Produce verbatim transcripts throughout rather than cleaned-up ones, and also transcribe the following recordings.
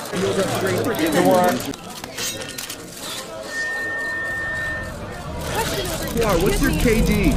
What's your K D?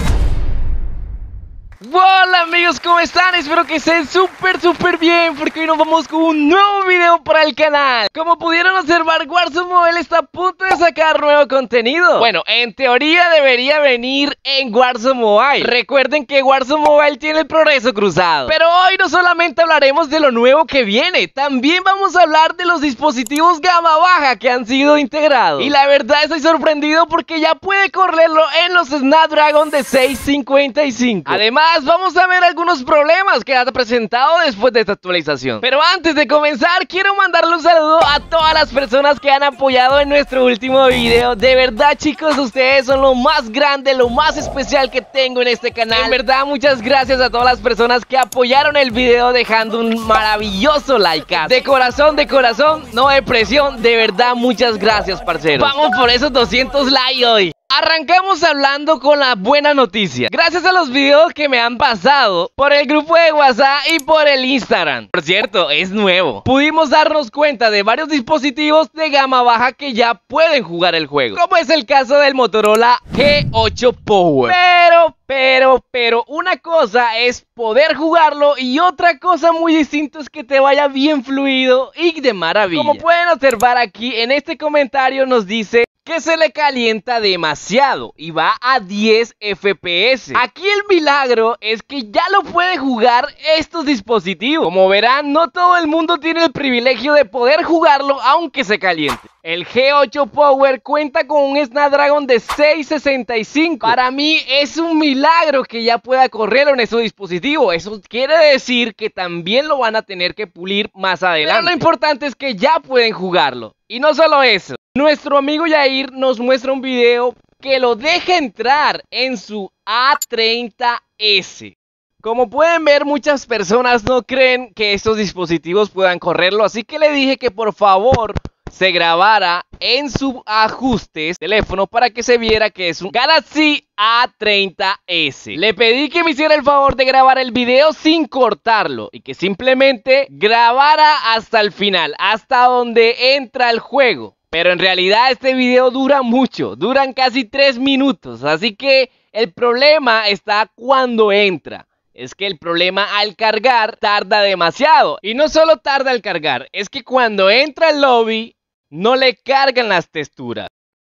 Hola amigos, ¿cómo están? Espero que estén súper súper bien, porque hoy nos vamos con un nuevo video para el canal. Como pudieron observar, Warzone Mobile está a punto de sacar nuevo contenido. Bueno, en teoría debería venir en Warzone Mobile. Recuerden que Warzone Mobile tiene el progreso cruzado. Pero hoy no solamente hablaremos de lo nuevo que viene, también vamos a hablar de los dispositivos gama baja que han sido integrados. Y la verdad estoy sorprendido porque ya puede correrlo en los Snapdragon de seiscientos cincuenta y cinco. Además, vamos a ver algunos problemas que ha presentado después de esta actualización. Pero antes de comenzar, quiero mandarle un saludo a todas las personas que han apoyado en nuestro último video. De verdad, chicos, ustedes son lo más grande, lo más especial que tengo en este canal. En verdad, muchas gracias a todas las personas que apoyaron el video dejando un maravilloso like. De corazón, de corazón, no de presión. De verdad, muchas gracias, parceros. Vamos por esos doscientos likes hoy. Arrancamos hablando con la buena noticia. Gracias a los videos que me han pasado por el grupo de WhatsApp y por el Instagram. Por cierto, es nuevo. Pudimos darnos cuenta de varios dispositivos de gama baja que ya pueden jugar el juego, como es el caso del Motorola G ocho Power. Pero, pero, pero, una cosa es poder jugarlo y otra cosa muy distinta es que te vaya bien fluido y de maravilla. Como pueden observar aquí en este comentario nos dice que se le calienta demasiado y va a diez F P S. Aquí el milagro es que ya lo puede jugar estos dispositivos. Como verán, no todo el mundo tiene el privilegio de poder jugarlo aunque se caliente. El G ocho Power cuenta con un Snapdragon de seiscientos sesenta y cinco. Para mí es un milagro que ya pueda correrlo en ese dispositivo. Eso quiere decir que también lo van a tener que pulir más adelante. Pero lo importante es que ya pueden jugarlo. Y no solo eso, nuestro amigo Yair nos muestra un video que lo deja entrar en su A treinta S. Como pueden ver, muchas personas no creen que estos dispositivos puedan correrlo, así que le dije que por favor se grabara en su ajustes teléfono para que se viera que es un Galaxy A treinta S. Le pedí que me hiciera el favor de grabar el video sin cortarlo y que simplemente grabara hasta el final, hasta donde entra el juego. Pero en realidad este video dura mucho, duran casi tres minutos, así que el problema está cuando entra. Es que el problema al cargar tarda demasiado. Y no solo tarda al cargar, es que cuando entra al lobby no le cargan las texturas.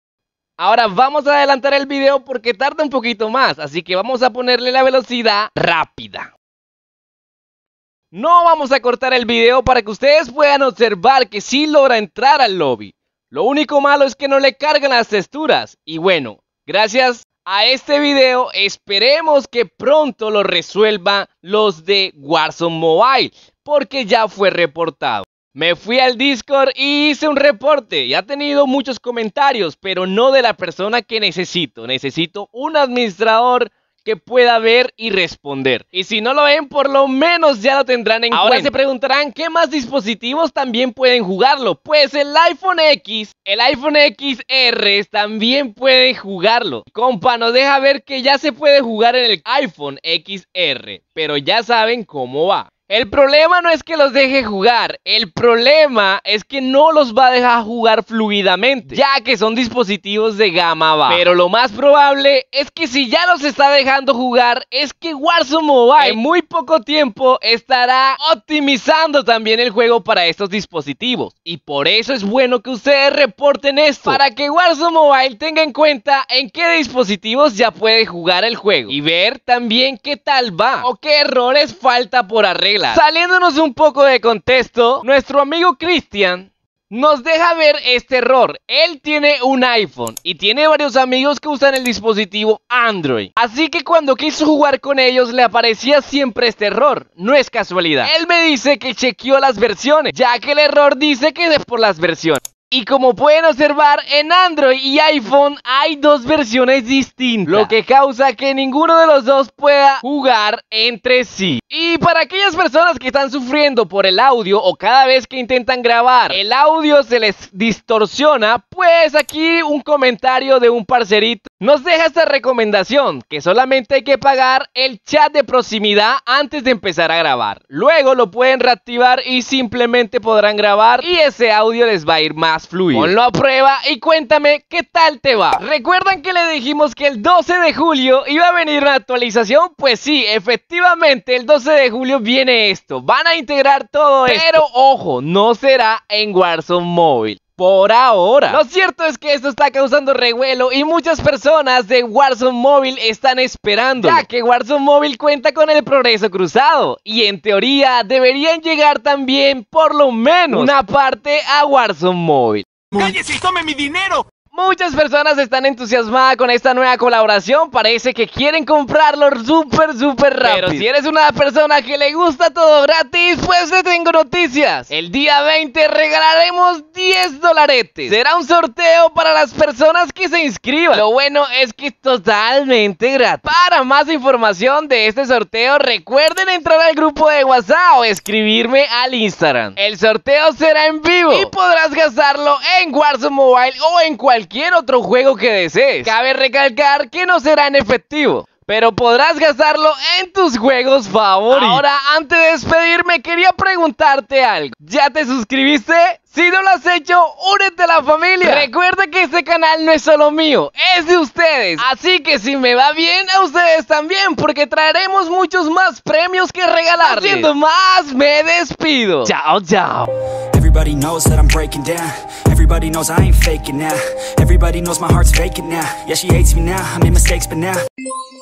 Ahora vamos a adelantar el video porque tarda un poquito más, así que vamos a ponerle la velocidad rápida. No vamos a cortar el video para que ustedes puedan observar que sí logra entrar al lobby. Lo único malo es que no le cargan las texturas. Y bueno, gracias a este video esperemos que pronto lo resuelvan los de Warzone Mobile, porque ya fue reportado. Me fui al Discord y hice un reporte y ha tenido muchos comentarios, pero no de la persona que necesito. Necesito un administrador que pueda ver y responder. Y si no lo ven, por lo menos ya lo tendrán en cuenta. Ahora se preguntarán qué más dispositivos también pueden jugarlo. Pues el iPhone X, el iPhone X R también pueden jugarlo. Compa, nos deja ver que ya se puede jugar en el iPhone X R, pero ya saben cómo va. El problema no es que los deje jugar, el problema es que no los va a dejar jugar fluidamente, ya que son dispositivos de gama baja. Pero lo más probable es que si ya los está dejando jugar, es que Warzone Mobile en muy poco tiempo estará optimizando también el juego para estos dispositivos. Y por eso es bueno que ustedes reporten esto, para que Warzone Mobile tenga en cuenta en qué dispositivos ya puede jugar el juego y ver también qué tal va o qué errores falta por arreglar. Saliéndonos un poco de contexto, nuestro amigo Cristian nos deja ver este error. Él tiene un iPhone y tiene varios amigos que usan el dispositivo Android. Así que cuando quiso jugar con ellos le aparecía siempre este error. No es casualidad. Él me dice que chequeó las versiones, ya que el error dice que es por las versiones. Y como pueden observar, en Android y iPhone hay dos versiones distintas, lo que causa que ninguno de los dos pueda jugar entre sí. Y para aquellas personas que están sufriendo por el audio o cada vez que intentan grabar el audio se les distorsiona, Pues aquí un comentario de un parcerito nos deja esta recomendación, que solamente hay que pagar el chat de proximidad antes de empezar a grabar. Luego lo pueden reactivar y simplemente podrán grabar y ese audio les va a ir más fluido. Ponlo a prueba y cuéntame qué tal te va. ¿Recuerdan que le dijimos que el doce de julio iba a venir una actualización? Pues sí, efectivamente el doce de julio viene esto. Van a integrar todo esto. Pero ojo, no será en Warzone Móvil. Por ahora. Lo cierto es que esto está causando revuelo y muchas personas de Warzone Móvil están esperando, ya que Warzone Móvil cuenta con el progreso cruzado y en teoría deberían llegar también por lo menos una parte a Warzone Móvil. ¡Cállese y tome mi dinero! Muchas personas están entusiasmadas con esta nueva colaboración, parece que quieren comprarlo súper súper rápido. Pero si eres una persona que le gusta todo gratis, pues te tengo noticias. El día veinte regalaremos diez dolaretes. Será un sorteo para las personas que se inscriban. Lo bueno es que es totalmente gratis. Para más información de este sorteo, recuerden entrar al grupo de WhatsApp o escribirme al Instagram. El sorteo será en vivo y podrás gastarlo en Warzone Mobile o en cualquier cualquier otro juego que desees. Cabe recalcar que no será en efectivo, pero podrás gastarlo en tus juegos favoritos. Ahora, antes de despedirme, quería preguntarte algo. ¿Ya te suscribiste? Si no lo has hecho, únete a la familia. Recuerda que este canal no es solo mío, es de ustedes. Así que si me va bien, a ustedes también, porque traeremos muchos más premios que regalarles. Haciendo más, me despido. Chao, chao. Everybody knows that I'm breaking down. Everybody knows I ain't faking now. Everybody knows my heart's faking now. Yeah, she hates me now, I made mistakes, but now